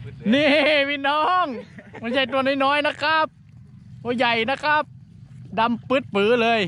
นี่พี่น้องไม่ใช่ตัวน้อยๆนะครับตัวใหญ่นะครับดำปื๊ดปื้อเลย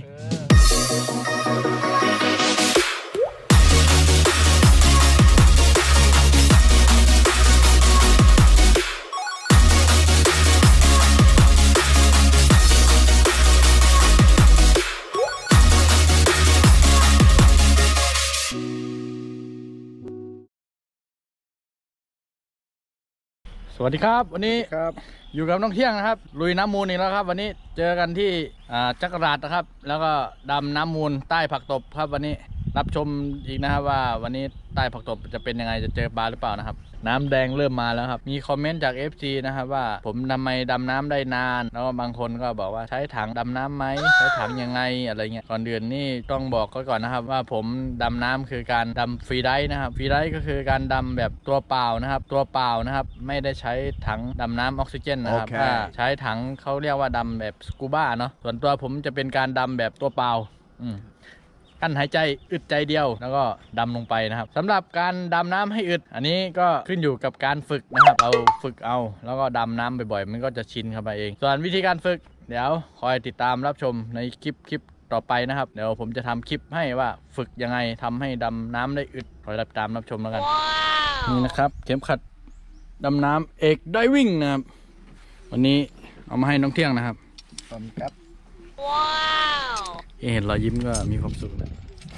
สวัสดีครับวันนี้อยู่กับน้องเที่ยงนะครับลุยน้ำมูลอีกแล้วครับวันนี้เจอกันที่จักราดนะครับแล้วก็ดำน้ำมูลใต้ผักตบครับวันนี้รับชมอีกนะครับว่าวันนี้ใต้ผักตบจะเป็นยังไงจะเจอปลาหรือเปล่านะครับน้ำแดงเริ่มมาแล้วครับมีคอมเมนต์จาก FC นะครับว่าผมทำไมดำน้ำได้นานแล้วก็บางคนก็บอกว่าใช้ถังดำน้ำไหมใช้ถังยังไงอะไรเงี้ยก่อนอื่นนี่ต้องบอกก่อนนะครับว่าผมดำน้ำคือการดำฟรีไดฟ์นะครับฟรีไดฟ์ก็คือการดำแบบตัวเปล่านะครับตัวเปล่านะครับไม่ได้ใช้ถังดำน้ำออกซิเจนนะครับถ้าใช้ถังเขาเรียกว่าดำแบบสกูบ้าเนาะส่วนตัวผมจะเป็นการดำแบบตัวเปล่ากั้นหายใจอึดใจเดียวแล้วก็ดำลงไปนะครับสำหรับการดำน้ำให้อึดอันนี้ก็ขึ้นอยู่กับการฝึกนะครับเราฝึกเอาแล้วก็ดำน้ำบ่อยๆมันก็จะชินเข้าไปเองส่วนวิธีการฝึกเดี๋ยวคอยติดตามรับชมในคลิปต่อไปนะครับเดี๋ยวผมจะทำคลิปให้ว่าฝึกยังไงทำให้ดำน้ำได้อึดคอยติดตามรับชมแล้วกัน นี่นะครับเข็มขัดดำน้ำเอกไดวิ่งนะครับวันนี้เอามาให้น้องเที่ยงนะครับขอบคุณครับว้าวเห็นรอยยิ้มก็มีความสุขแล้ว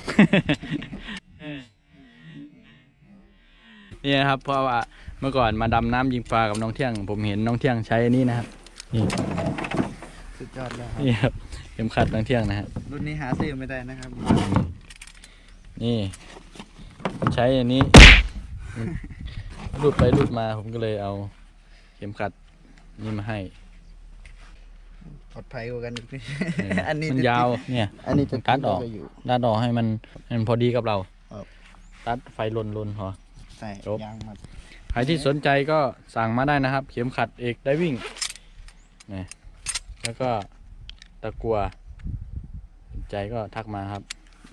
นี่นะครับเพราะว่าเมื่อก่อนมาดำน้ำยิงปลากับน้องเที่ยงผมเห็นน้องเที่ยงใช้อันนี้นะครับนี่สุดยอดเลยครับนี่ครับเข็มขัดน้องเที่ยงนะครับรุ่นนี้หาซื้อไม่ได้นะครับนี่ใช้อันนี้รูดไปรูดมาผมก็เลยเอาเข็มขัดนี่มาให้ปลอดภัยกว่ากันอีกอันนี้มันยาวเนี่ยอันนี้จะตัดออกให้มันพอดีกับเราตัดไฟลนพอใส่ยางมาใครที่สนใจก็สั่งมาได้นะครับเข็มขัดเอกไดวิ่งนี่แล้วก็ตะกัวสนใจก็ทักมาครับ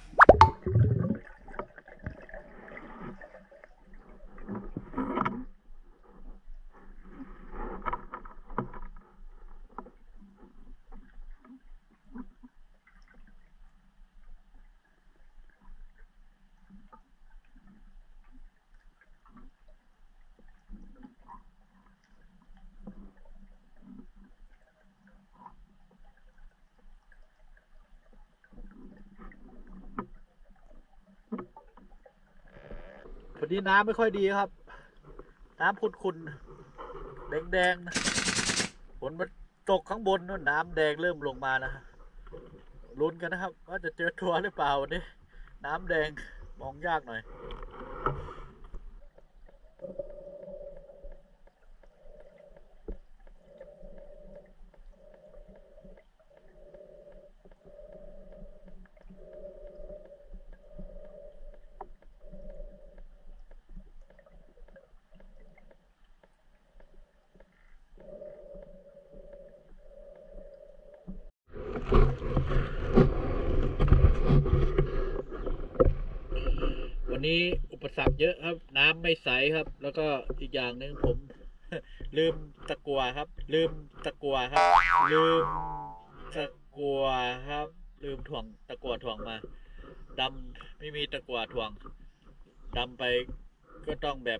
วันนี้น้ำไม่ค่อยดีครับน้ำขุ่นแดงฝนมันตกข้างบนนู่นน้ำแดงเริ่มลงมานะลุ้นกันนะครับว่าจะเจอตัวหรือเปล่าวันนี้น้ำแดงมองยากหน่อยวันนี้อุปสรรคเยอะครับน้ำไม่ใสครับแล้วก็อีกอย่างหนึ่งผม ลืมตะกัวครับลืมตะกัวครับลืมถ่วงตะกัวถ่วงมาดำไม่มีตะกัวถ่วงดำไปก็ต้องแบบ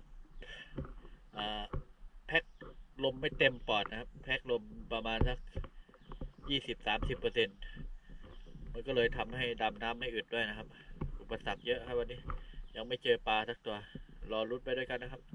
แพ็คลมไม่เต็มปอดนะครับแพ็คลมประมาณสัก20-30%มันก็เลยทำให้ดำน้ำไม่อึดด้วยนะครับอุปสรรคเยอะครับวันนี้ยังไม่เจอปลาสักตัวรอลุ้นไปด้วยกันนะครับ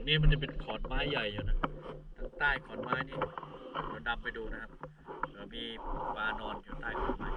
รงนี้มันจะเป็นขอนไม้ใหญ่อยู่นะทางใต้ขอนไม้นี่เราดำไปดูนะครับเรามีปลานอนอยู่ใต้ขอนไม้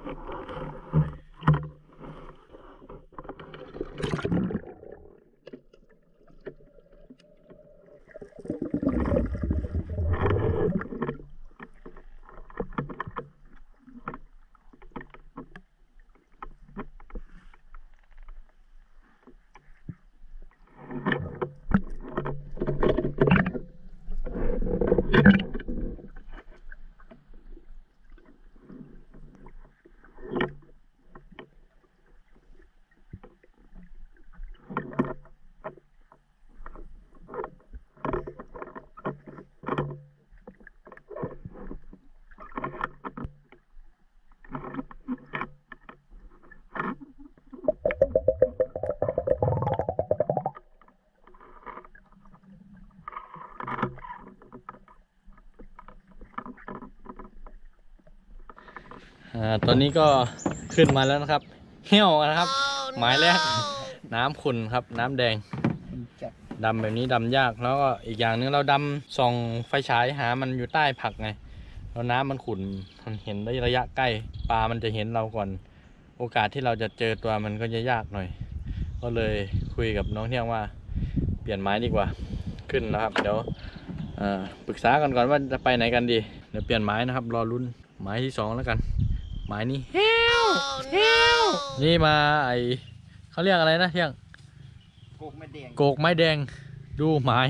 ตอนนี้ก็ขึ้นมาแล้วนะครับเหี้ยวนะครับ หมายแรกน้ำขุ่นครับน้ำแดงจัดดำแบบนี้ดำยากแล้วก็อีกอย่างหนึงเราดำส่องไฟฉายหามันอยู่ใต้ผักไงแล้วน้ำมันขุ่นมันเห็นได้ระยะใกล้ปลามันจะเห็นเราก่อนโอกาสที่เราจะเจอตัวมันก็จะยากหน่อยก็เลยคุยกับน้องเที่ยงว่าเปลี่ยนไม้ดีกว่าขึ้นแล้วครับเดี๋ยวปรึกษากันก่อนว่าจะไปไหนกันดีเดี๋ยวเปลี่ยนไม้นะครับรอลุ้นไม้ที่2แล้วกันไม้นี้เฮ้วนี่มาเขาเรียกอะไรนะเที่ยงโกกไม่แดงโกกไม้แดงดูไม้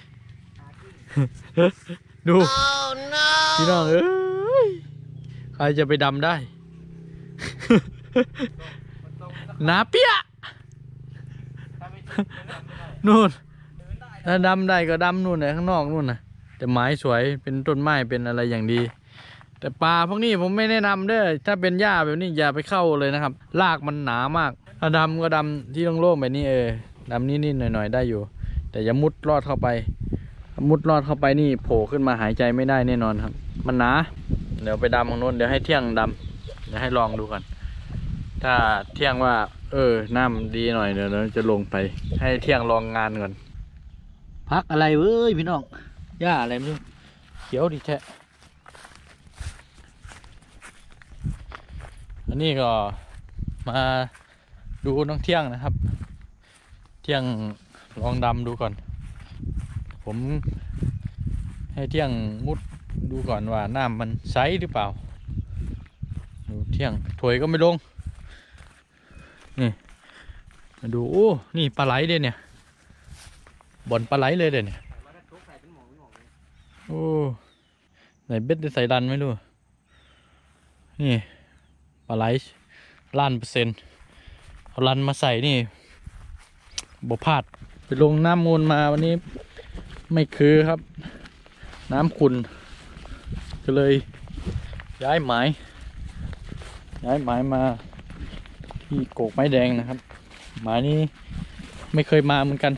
ดู พี่น้องเอ้ยใครจะไปดำได้ หนาเปี้ยนู่นถ้าดำได้ก็ดำนู่นนะข้างนอกนู่นนะแต่ไม้สวยเป็นต้นไม้เป็นอะไรอย่างดีแต่ปลาพวกนี้ผมไม่แนะนำเด้อถ้าเป็นหญ้าแบบนี้อย่าไปเข้าเลยนะครับรากมันหนามากถ้าดำก็ดำที่โล่งๆแบบนี้ดำนิดๆหน่อยๆได้อยู่แต่อย่ามุดลอดเข้าไปมุดลอดเข้าไปนี่โผล่ขึ้นมาหายใจไม่ได้แน่นอนครับมันหนาเดี๋ยวไปดำของโน้นเดี๋ยวให้เที่ยงดำเดี๋ยวให้ลองดูก่อนถ้าเที่ยงว่าน้ำดีหน่อยเดี๋ยวเราจะลงไปให้เที่ยงลองงานก่อนพักอะไรเว้ยพี่น้องหญ้าอะไรไม่รู้เขียวดีแท้อันนี้ก็มาดูน้องเที่ยงนะครับเที่ยงลองดำดูก่อนผมให้เที่ยงมุดดูก่อนว่าน้ำมันใสหรือเปล่าดูเที่ยงถวยก็ไม่ลงนี่มาดูโอ้นี่ปลาไหลเด่นเนี่ยบ่อนปลาไหลเลยเด่นเนี่ยโอ้ไหนเบ็ดได้ใส่ดันไม่รู้นี่ปลาไหล1,000,000%เอาลันมาใส่นี่บ่พลาดไปลงน้ำมูลมาวันนี้ไม่คือครับน้ำขุ่นก็เลยย้ายหมายมาที่โกกไม้แดงนะครับหมายนี้ไม่เคยมาเหมือนกัน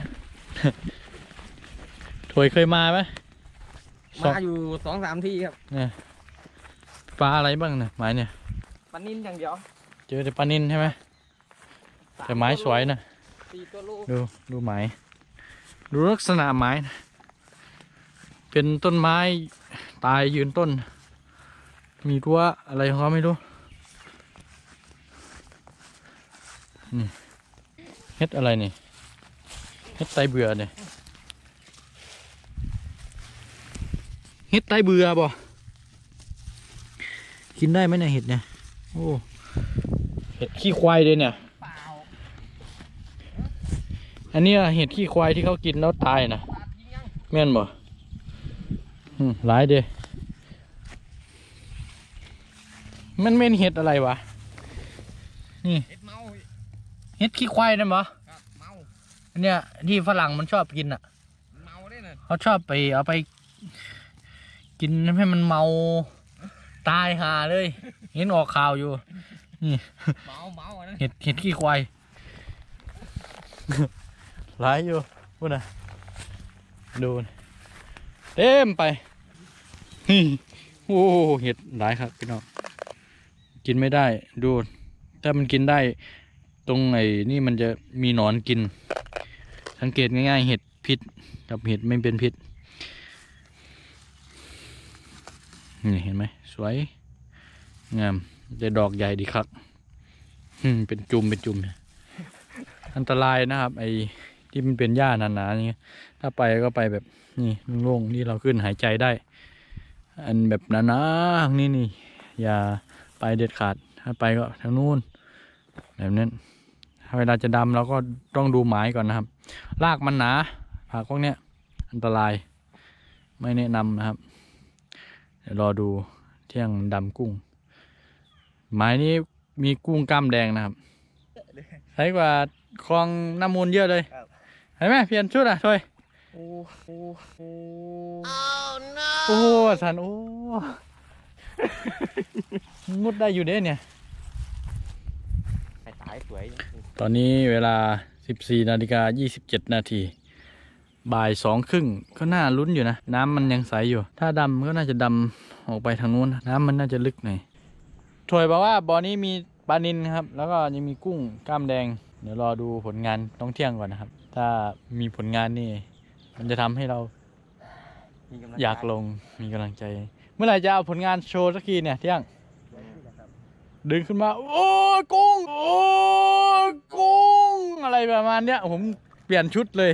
ถวยเคยมาไหมมาอยู่2-3 ที่ครับเนี่ยปลาอะไรบ้างเนี่ยหมายเนี่ยปลานิ่นอย่างเดียวเจอแต่ปลานิลใช่ไหมแต่ไม้สวยนะ 4 ตัวโลดูไม้ดูลักษณะไม้นะเป็นต้นไม้ตายยืนต้นมีรั้วอะไรของเขาไม่รู้นี่เฮ็ดอะไรนี่เฮ็ดไตเบื่อเนี่ยเฮ็ดไตเบื่อบ่กินได้ไหมเนี่ยเห็ดเนี่ยโอ้เห็ดขี้ควายเลยเนี่ยเปล่าอันนี้เห็ดขี้ควายที่เขากินแล้วตายนะปาดยิงยังแม่นบ่หลายเด้มันเป็นเห็ดอะไรวะนี่เห็ดเมาเห็ดขี้ควายนั่นบ่ครับเมาอันเนี้ยที่ฝรั่งมันชอบกินอ่ะเมาได้น่ะเขาชอบไปเอาไปกินให้มันเมาตายห่าเลย เห็นออกข่าวอยู่นี่เมาอันนั้นเห็ดขี้ควาย หลายอยู่พูดนะดูนะเต็มไปนี่โอ้เห็ดหลายครับพี่น้องกินไม่ได้ดูถ้ามันกินได้ตรงไหนนี่มันจะมีหนอนกินสังเกตง่ายๆเห็ดพิษกับเห็ดไม่เป็นพิษนี่เห็นไหมสวยงามจะดอกใหญ่ดีครับเป็นจุ่มอันตรายนะครับไอ้ที่มันเป็นหญ้าหนาๆอย่างเงี้ยถ้าไปก็ไปแบบนี่โล่งๆที่เราขึ้นหายใจได้อันแบบหนาๆนี่อย่าไปเด็ดขาดถ้าไปก็ทางนู้นแบบนั้นเวลาจะดำเราก็ต้องดูหมายก่อนนะครับรากมันหนาผักพวกเนี้ยอันตรายไม่แนะนำนะครับเดี๋ยวรอดูเที่ยงดำกุ้งหมายนี้มีกุ้งกล้ามแดงนะครับใช้กว่าคลองน้ำมูลเยอะเลยเห็นไหมเปลี่ยนชุดอ่ะช่วยโอ้สันโอ้มุดได้อยู่เด้เนี่ยตายสวยตอนนี้เวลา 14:27 นาทีบ่าย2:30ก็น่าลุ้นอยู่นะน้ำมันยังใสอยู่ถ้าดำก็น่าจะดำออกไปทางนู้นน้ำมันน่าจะลึกหน่อยช่วยบอกว่าบ่อนี้มีปลานิลครับแล้วก็ยังมีกุ้งกล้ามแดงเดี๋ยวรอดูผลงานต้องเที่ยงก่อนนะครับถ้ามีผลงานนี่มันจะทำให้เราอยากลงมีกำลังใจเมื่อไหร่จะเอาผลงานโชว์สักทีเนี่ยเที่ยงดึงขึ้นมาโอ้กุ้งโอ้กุ้งอะไรประมาณเนี้ยผมเปลี่ยนชุดเลย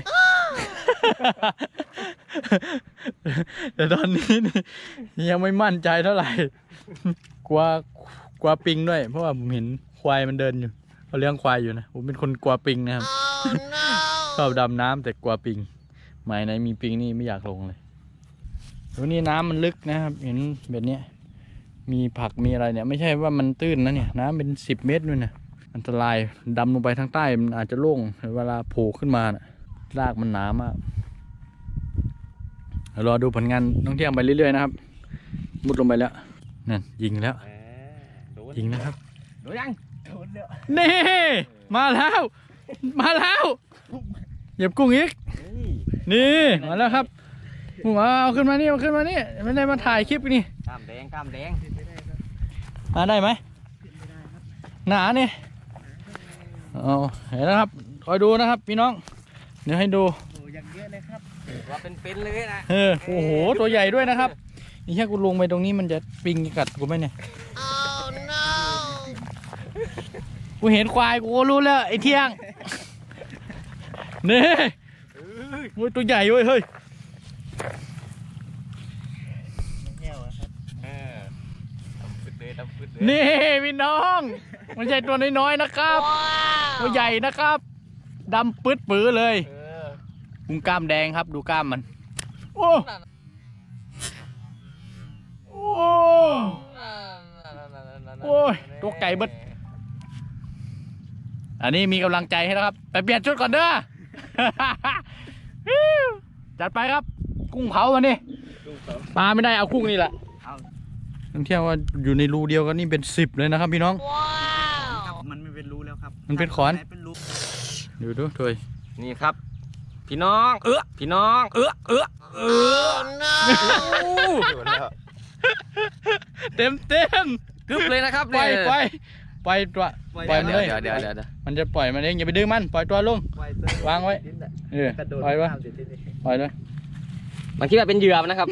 แต่ตอนนี้นี่ยังไม่มั่นใจเท่าไหร่ กลัวปิงด้วยเพราะว่าผมเห็นควายมันเดินอยู่เขาเลี้ยงควายอยู่นะผมเป็นคนกลัวปิงนะครับ ชอบดำน้ำแต่กลัวปิงหมายไหนมีปิงนี่ไม่อยากลงเลยวันนี้น้ำมันลึกนะครับเห็นแบบนี้มีผักมีอะไรเนี่ยไม่ใช่ว่ามันตื้นนะเนี่ยน้ำเป็น10 เมตรนู่นนะอันตรายดำลงไปทางใต้มันอาจจะโล่งเวลาโผล่ขึ้นมานะรากมันหนามากรอดูผลงานท่องเที่ยวไปเรื่อยๆนะครับมุดลงไปแล้วนั่นยิงแล้วยิงนะครับโดนยังนี่มาแล้วเหยียบกุ้งอีกนี่มาแล้วครับมาเอาขึ้นมานี่ไม่ได้มาถ่ายคลิปนี่กล้ามแดงมาได้ไหมหนาเนี่ยเอาเห็นแล้วครับคอยดูนะครับพี่น้องเดี๋ยวให้ดูอย่างเยอะเลยครับว่าเป็นเลยนะโอ้โหตัวใหญ่ด้วยนะครับนี่แค่กูลงไปตรงนี้มันจะปิงกัดกูไหมเนี่ยกูเห็นควายกูรู้แล้วไอ้เที่ยงนี่โอ้ยตัวใหญ่เว้ยเฮ้ยนี่พี่น้องมันใช่ตัวน้อยๆนะครับตัวใหญ่นะครับดำปื๊ดปื้อเลยกุ้งกล้ามแดงครับดูกล้ามมันโอ้โอ้ยตัวไก่เบิดอันนี้มีกำลังใจให้แล้วครับไปเปลี่ยนชุดก่อนเด้อ จัดไปครับกุ้งเผาวันนี้ปลาไม่ได้เอากุ้งนี่แหละต้องเที่ยวว่าอยู่ในรูเดียวกันนี่เป็น10เลยนะครับพี่น้องมันไม่เป็นรูแล้วครับมันเป็นขอนดูถอยนี่ครับพี่น้องพี่น้องเต็มกึบเลยนะครับปล่อยตัวปล่อยมันเลยเดี๋ยวมันจะปล่อยมันเองอย่าไปดึงมันปล่อยตัวลงวางไว้ปล่อยเลยมันคิดว่าเป็นเหยื่อนะครับ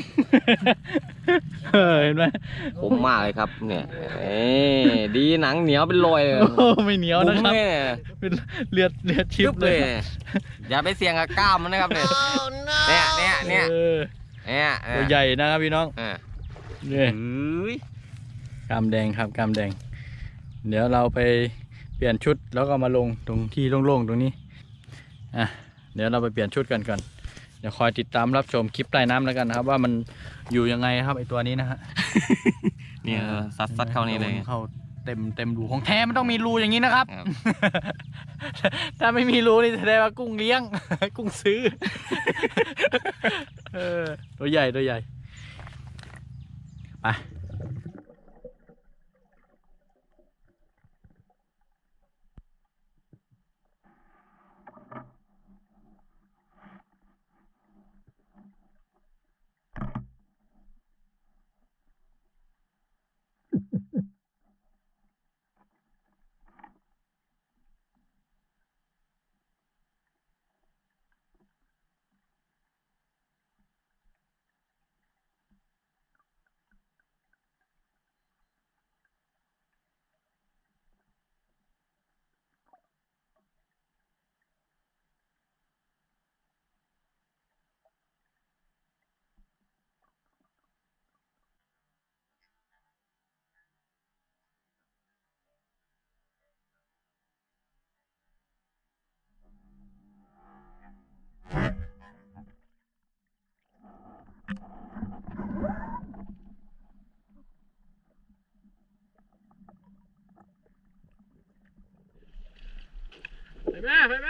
เห็นไหมผมมากเลยครับเนี่ยดีหนังเหนียวเป็นรอยเลยไม่เหนียวนะครับเป็นเลือดชิบเลยอย่าไปเสี่ยงกับกล้ามมันนะครับเนี่ยตัวใหญ่นะครับพี่น้องเนี่ยกล้ามแดงครับกล้ามแดงเดี๋ยวเราไปเปลี่ยนชุดแล้วก็มาลงตรงที่โล่งๆตรงนี้เดี๋ยวเราไปเปลี่ยนชุดกันก่อนเดี๋ยวคอยติดตามรับชมคลิปใต้น้ำแล้วกันนะครับว่ามันอยู่ยังไงครับไอตัวนี้นะฮะเนี่ยซัดเข้านี่เลยเข้าเต็มรูของแท้มันต้องมีรูอย่างนี้นะครับ ถ้าไม่มีรูนี่แสดงว่ากุ้งเลี้ยง กุ้งซื้อ ตัวใหญ่ไปแม่ไป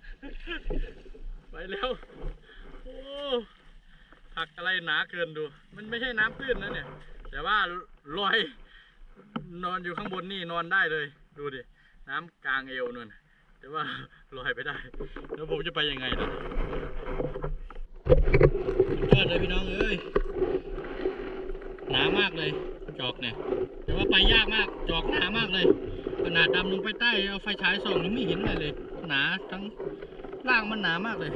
เร็วโอ้ผักอะไรหนาเกินดูมันไม่ใช่น้ำตื้นนะเนี่ยแต่ว่าลอยนอนอยู่ข้างบนนี่นอนได้เลยดูดิน้ำกลางเอวนู่นแต่ว่าลอยไปได้แล้วผมจะไปยังไงล่ะยอดเลยพี่น้องเอ้ยหนามากเลยจอกเนี่ยแต่ว่าไปยากมากจอกหนามากเลยขนาดดำลงไปใต้เอาไฟฉายส่องยังไม่เห็นอะไรเลยหนาทั้งล่างมันหนามากเลย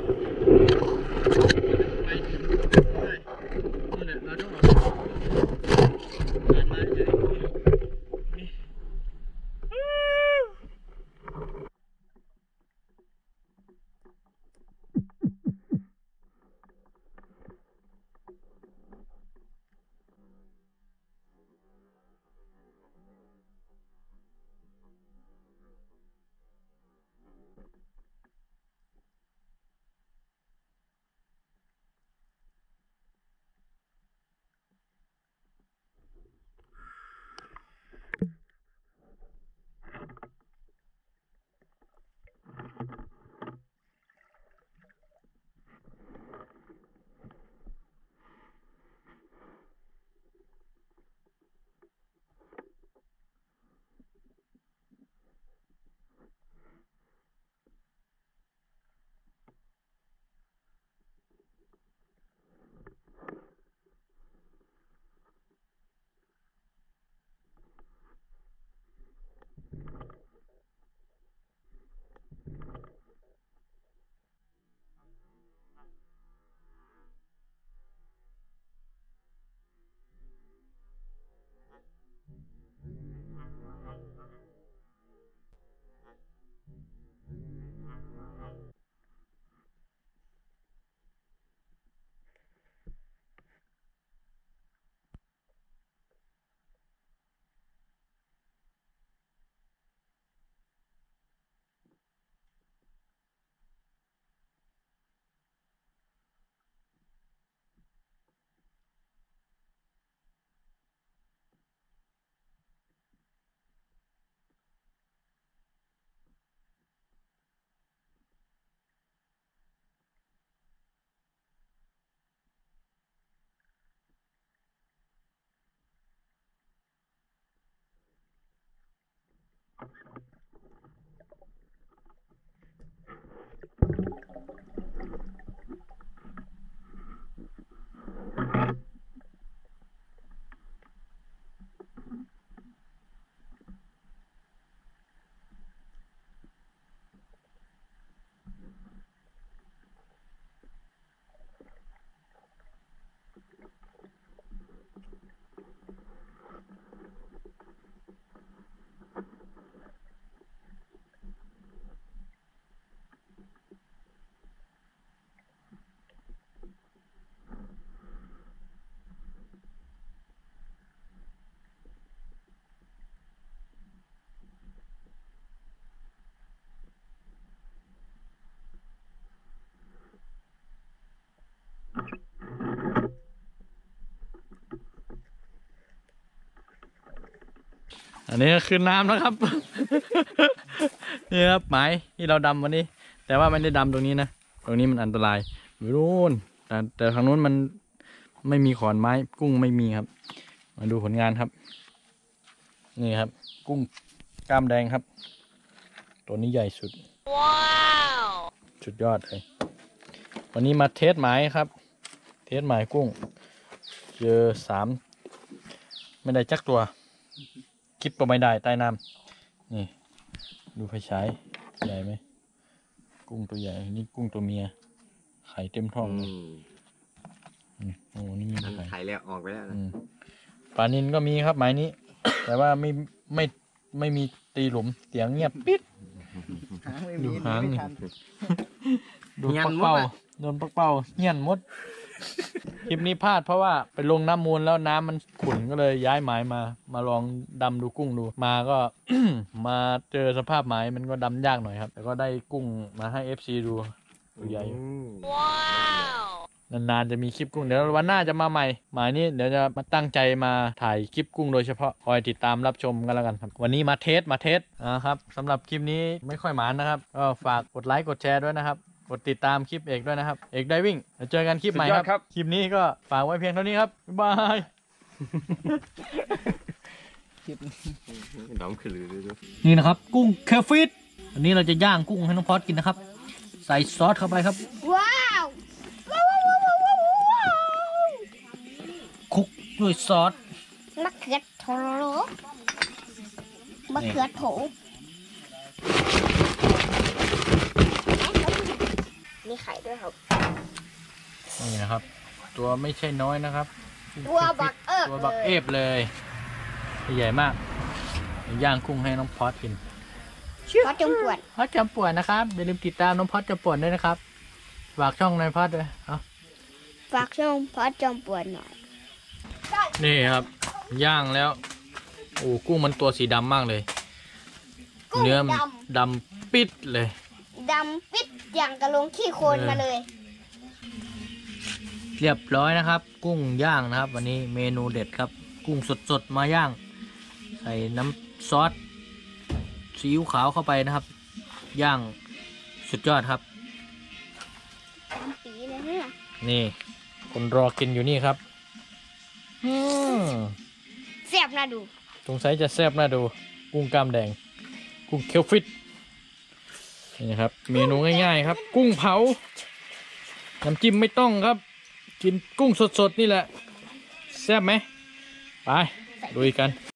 ไปได้นี่แหละเราต้องออกมาเฉยอันนี้ก็คือน้ำนะครับ นี่ครับหมายที่เราดำวันนี้แต่ว่าไม่ได้ดำตรงนี้นะตรงนี้มันอันตรายไม่รู้แต่ทางนู้นมันไม่มีขอนไม้กุ้งไม่มีครับมาดูผลงานครับนี่ครับกุ้งกล้ามแดงครับตัวนี้ใหญ่สุดว้าวสุดยอดเลยวันนี้มาเทสหมายครับเทสหมายกุ้งเจอ3ไม่ได้จักตัวคลิปก็ไม่ได้ใต้น้ำนี่ดูไฟฉายใหญ่ไหมกุ้งตัวใหญ่นี่กุ้งตัวเมียไข่เต็มท้องเลยโอ้นี่มีไข่ไข่แล้วออกไปแล้วนะปลานิลก็มีครับหมายนี้ แต่ว่าไม่มีตีหลุมเสียงเงียบปิดหางไม่ดูมีหางไม่นี่ทันโดนปักเป้าโดนปักเป้าเงียนหมด คลิปนี้พลาดเพราะว่าไปลงน้ำมูลแล้วน้ำมันขุ่นก็เลยย้ายหมายมาลองดำดูกุ้งดูมาก็ มาเจอสภาพหมายมันก็ดำยากหน่อยครับแต่ก็ได้กุ้งมาให้ FC ดูตัวใหญ่อยู่ว้าวนนานๆจะมีคลิปกุ้งเดี๋ยววันหน้าจะมาใหม่หมายนี้เดี๋ยวจะมาตั้งใจมาถ่ายคลิปกุ้งโดยเฉพาะคอยติดตามรับชมกันแล้วกันครับวันนี้มาเทสครับสำหรับคลิปนี้ไม่ค่อยหมานนะครับก็ฝากกดไลค์กดแชร์ด้วยนะครับกดติดตามคลิปเอกด้วยนะครับเอกไดวิ่งเจอกันคลิปใหม่ครับคลิปนี้ก็ฝากไว้เพียงเท่านี้ครับบ๊ายบายดำขึ้นเลยดูนี่นะครับกุ้งเคฟิตอันนี้เราจะย่างกุ้งให้น้องพอดกินนะครับใส่ซอสเข้าไปครับว้าวว้าวว้าวว้าวว้าวว้าวคลุกด้วยซอสมะเขือโถมะเขือโถมีไข่ด้วยครับนี่นะครับตัวไม่ใช่น้อยนะครับตัวบักเอิบตัวบักเอฟเลยใหญ่มากย่างกุ้งให้น้องพอดกินพอจมปวดพอดจำป่วนนะครับอย่าลืมติดตามน้องพอดจำป่วนด้วยนะครับฝากช่องนายพอดด้วยเอาฝากช่องพอจมปวดหน่อยนี่ครับย่างแล้วโอ้กุ้งมันตัวสีดำมากเลย เนื้อมันดำปิดเลยดำปิดอย่างกระลงขี้โคลนมาเลยเรียบร้อยนะครับ กุ้งย่างนะครับ วันนี้เมนูเด็ดครับ กุ้งสดๆมาย่าง ใส่น้ำซอสซีอิ๊วขาวเข้าไปนะครับ ย่างสุดยอดครับปีเลยเนี่ยนี่คนรอกินอยู่นี่ครับแซ่บน่าดูสงสัยจะแซ่บน่าดู กุ้งกล้ามแดง กุ้งเคียวฟิตนี่ครับ เมนูง่ายๆครับ กุ้งเผาน้ำจิ้มไม่ต้องครับ กินกุ้งสดๆนี่แหละแซ่บไหมไปลุยกัน